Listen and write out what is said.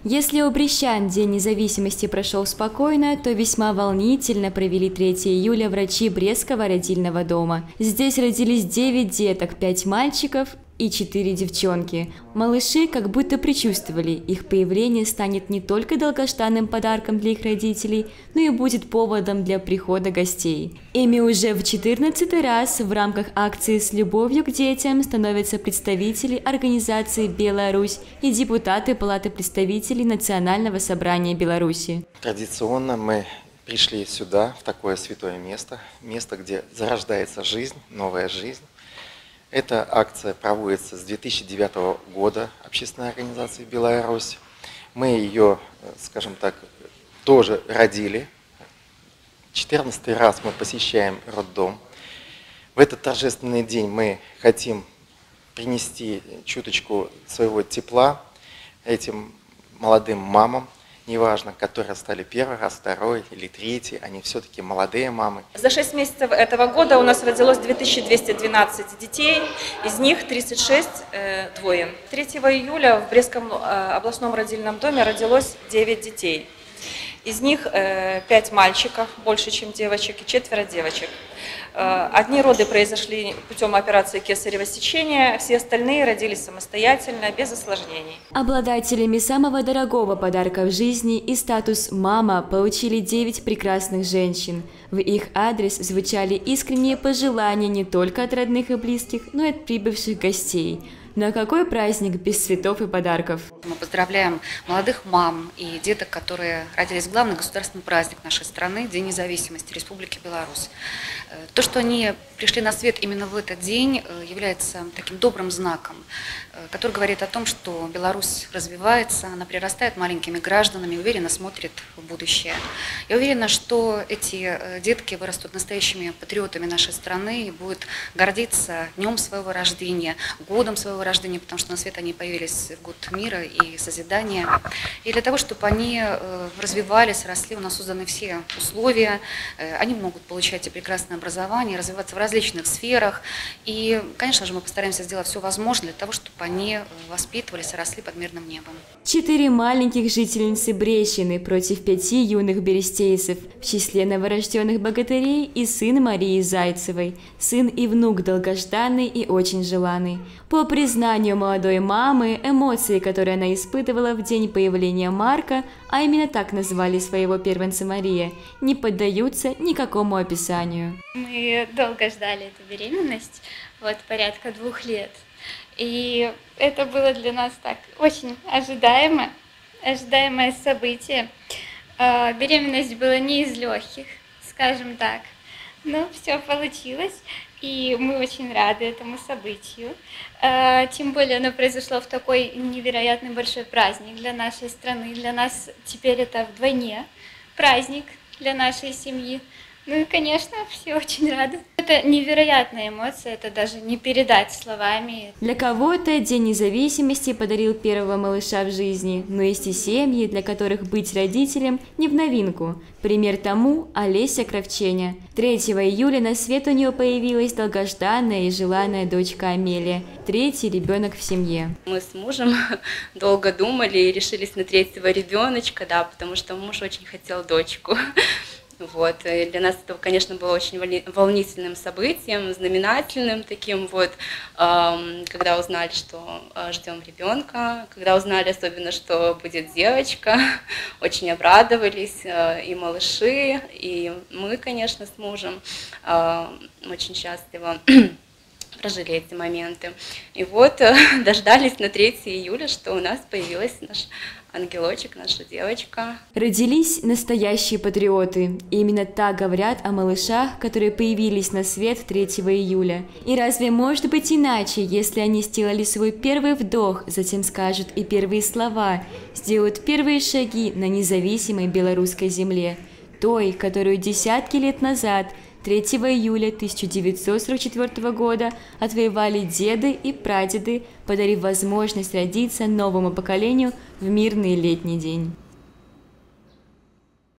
Если у брестян День независимости прошел спокойно, то весьма волнительно провели 3 июля врачи Брестского родильного дома. Здесь родились 9 деток, 5 мальчиков и 4 девчонки. Малыши как будто предчувствовали, их появление станет не только долгожданным подарком для их родителей, но и будет поводом для прихода гостей. Ими уже в 14-й раз в рамках акции «С любовью к детям» становятся представители организации «Беларусь» и депутаты Палаты представителей Национального собрания Беларуси. Традиционно мы пришли сюда, в такое святое место, где зарождается жизнь, новая жизнь. Эта акция проводится с 2009 года общественной организацией «Беларусь». Мы ее, скажем так, тоже родили. 14-й раз мы посещаем роддом. В этот торжественный день мы хотим принести чуточку своего тепла этим молодым мамам, неважно, которые стали первый раз, второй или третий, они все-таки молодые мамы. За 6 месяцев этого года у нас родилось 2212 детей, из них 36 двое. 3 июля в Брестском областном родильном доме родилось 9 детей. Из них 5 мальчиков, больше, чем девочек, и 4 девочек. Одни роды произошли путем операции кесарево сечения, все остальные родились самостоятельно, без осложнений. Обладателями самого дорогого подарка в жизни и статус «мама» получили 9 прекрасных женщин. В их адрес звучали искренние пожелания не только от родных и близких, но и от прибывших гостей. Но какой праздник без цветов и подарков? Мы поздравляем молодых мам и деток, которые родились в главный государственный праздник нашей страны – День независимости Республики Беларусь. То, что они пришли на свет именно в этот день, является таким добрым знаком, который говорит о том, что Беларусь развивается, она прирастает маленькими гражданами, уверенно смотрит в будущее. Я уверена, что эти детки вырастут настоящими патриотами нашей страны и будут гордиться днем своего рождения, годом своего рождения, потому что на свет они появились в год мира и созидания. И для того, чтобы они развивались, росли, у нас созданы все условия, они могут получать и прекрасное образование, развиваться в различных сферах. И, конечно же, мы постараемся сделать все возможное для того, чтобы они воспитывались и росли под мирным небом. 4 маленьких жительницы Брещины против 5 юных берестейцев, в числе новорожденных богатырей и сын Марии Зайцевой, сын и внук долгожданный и очень желанный. По признанию молодой мамы, эмоции, которые она испытывала в день появления Марка, а именно так назвали своего первенца Мария, не поддаются никакому описанию. Мы долго ждали эту беременность, порядка 2 лет. И это было для нас так очень ожидаемое событие. Беременность была не из легких, скажем так, но все получилось, и мы очень рады этому событию. Тем более оно произошло в такой невероятный большой праздник для нашей страны. Для нас теперь это вдвойне праздник для нашей семьи. Ну и, конечно, все очень рады. Это невероятная эмоция, это даже не передать словами. Для кого-то День независимости подарил первого малыша в жизни, но есть и семьи, для которых быть родителем не в новинку. Пример тому Олеся Кравченя. 3 июля на свет у нее появилась долгожданная и желанная дочка Амелия, 3-й ребенок в семье. Мы с мужем долго думали и решились на 3-го ребеночка, потому что муж очень хотел дочку. И для нас это, конечно, было очень волнительным событием, знаменательным таким, когда узнали, что ждем ребенка, когда узнали особенно, что будет девочка, очень обрадовались и малыши, и мы, конечно, с мужем очень счастливо прожили эти моменты. И дождались на 3 июля, что у нас появилась наш ангелочек, наша девочка. Родились настоящие патриоты. И именно так говорят о малышах, которые появились на свет 3 июля. И разве может быть иначе, если они сделали свой первый вдох, затем скажут и первые слова, сделают первые шаги на независимой белорусской земле, той, которую десятки лет назад, 3 июля 1944 года, отвоевали деды и прадеды, подарив возможность родиться новому поколению в мирный летний день.